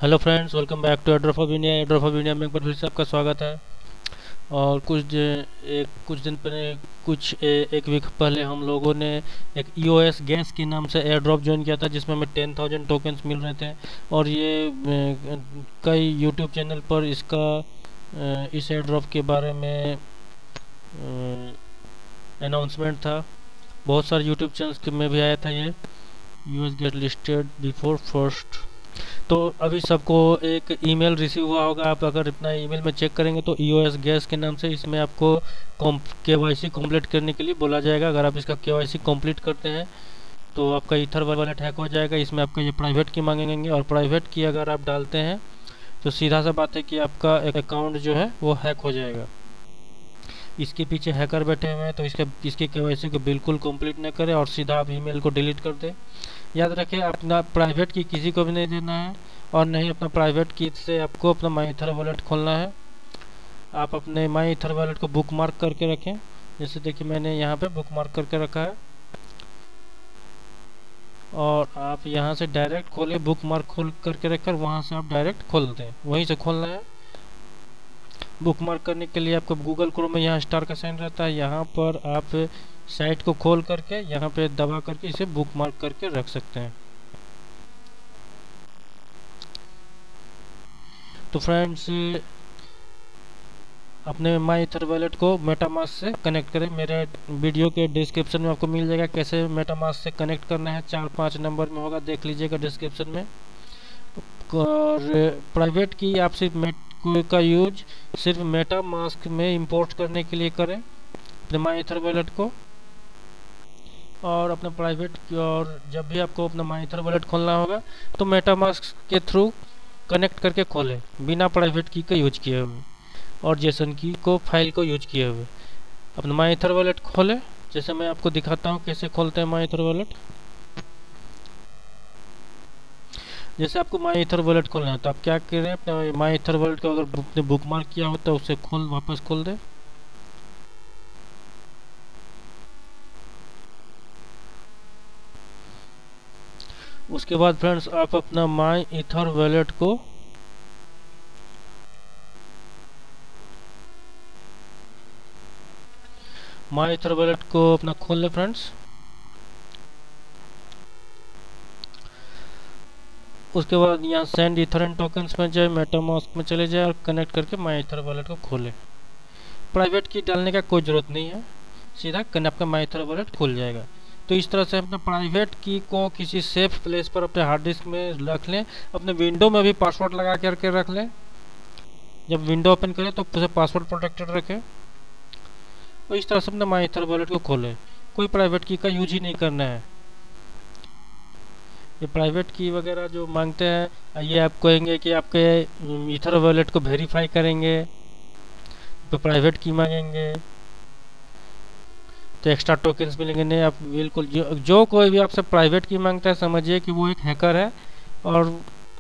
Hello friends, welcome back to airdrop of India. Airdrop of India में एक बार फिर से आपका स्वागत है। और कुछ दिन पहले एक वीक पहले हम लोगों ने एक EOS गैस के नाम से एयर ड्रॉप ज्वाइन किया था, जिसमें हमें 10,000 टोकन्स मिल रहे थे। और कई यूट्यूब चैनल पर इस एयर ड्रॉप के बारे में अनाउंसमेंट था। बहुत सारे यूट्यूब चैनल्स में भी आया था ये US get listed before first. तो अभी सबको एक ईमेल रिसीव हुआ होगा। आप अगर इतना ईमेल में चेक करेंगे तो EOS गैस के नाम से इसमें आपको KYC कंप्लीट करने के लिए बोला जाएगा। अगर आप इसका KYC कंप्लीट करते हैं तो आपका ईथर वॉलेट हैक हो जाएगा। इसमें आपका ये प्राइवेट की मांगेंगे, और प्राइवेट की अगर आप डालते हैं तो सीधा सा बात है कि आपका अकाउंट जो है वो हैक हो जाएगा। इसके पीछे हैकर बैठे हुए हैं, तो इसके KYC को बिल्कुल कंप्लीट न करें और सीधा आप ईमेल को डिलीट कर दें। याद रखें, अपना प्राइवेट की किसी को भी नहीं देना है, और नहीं अपना प्राइवेट की से आपको अपना माई ईथर वॉलेट खोलना है। आप अपने माई ईथर वॉलेट को बुक मार्क करके रखें। जैसे देखिए, मैंने यहाँ पे बुक मार्क करके रखा है, और आप यहाँ से डायरेक्ट खोले। बुक मार्क खोल करके रखकर वहाँ से आप डायरेक्ट खोल दें, वहीं से खोलना है। बुक मार्क करने के लिए आपको गूगल क्रोम में यहाँ स्टार का साइन रहता है, यहाँ पर आप साइट को खोल करके यहाँ पे दबा करके इसे बुक मार्क करके रख सकते हैं। तो फ्रेंड्स, अपने माई ईथर वॉलेट को मेटामास्क से कनेक्ट करें। मेरे वीडियो के डिस्क्रिप्शन में आपको मिल जाएगा कैसे मेटामास्क से कनेक्ट करना है। 4-5 नंबर में होगा, देख लीजिएगा डिस्क्रिप्शन में। और प्राइवेट की आप का यूज सिर्फ मेटामास्क में इंपोर्ट करने के लिए करें अपने माई ईथर वॉलेट को। और अपना प्राइवेट और जब भी आपको अपना माई ईथर वॉलेट खोलना होगा तो मेटामास्क के थ्रू कनेक्ट करके खोलें, बिना प्राइवेट की का यूज किए हुए और जेसन की को फाइल को यूज किए हुए। अपना माई ईथर वॉलेट खोलें, जैसे मैं आपको दिखाता हूँ कैसे खोलते हैं माई ईथर वॉलेट। जैसे आपको माई ईथर वॉलेट खोलना है तो आप क्या करें, अपने माई ईथर वॉलेट को अगर आपने बुक मार्क किया हो तो उसे वापस खोल दें। उसके बाद फ्रेंड्स, आप अपना माई ईथर वॉलेट को अपना खोल लें फ्रेंड्स। उसके बाद यहाँ सेंड ईथर एंड टोकन्स में जाए, मेटामास्क में चले जाए और कनेक्ट करके माई ईथर वॉलेट को खोलें। प्राइवेट की डालने का कोई ज़रूरत नहीं है, सीधा आपका माई ईथर वॉलेट खुल जाएगा। तो इस तरह से अपने प्राइवेट की को किसी सेफ प्लेस पर अपने हार्ड डिस्क में रख लें। अपने विंडो में भी पासवर्ड लगा करके रख लें। जब विंडो ओपन करें तो उसे पासवर्ड प्रोटेक्टेड रखें। तो इस तरह से अपने माई ईथर वॉलेट को खोलें। कोई प्राइवेट की का यूज ही नहीं करना है। ये प्राइवेट की वगैरह जो मांगते हैं, ये आप कहेंगे कि आपके ईथर वॉलेट को वेरीफाई करेंगे तो प्राइवेट की मांगेंगे, तो एक्स्ट्रा टोकन्स मिलेंगे। नहीं, आप बिल्कुल जो कोई भी आपसे प्राइवेट की मांगता है, समझिए कि वो एक हैकर है। और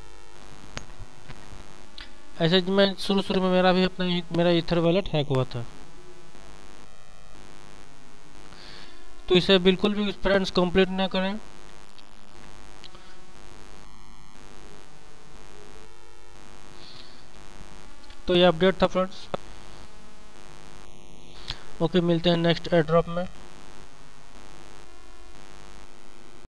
ऐसे मैं शुरू में मेरा ईथर वॉलेट हैक हुआ था। तो इसे बिल्कुल भी फ्रेंड्स कंप्लीट ना करें। तो ये अपडेट था फ्रेंड्स। ओके, मिलते हैं नेक्स्ट एयर ड्रॉप में।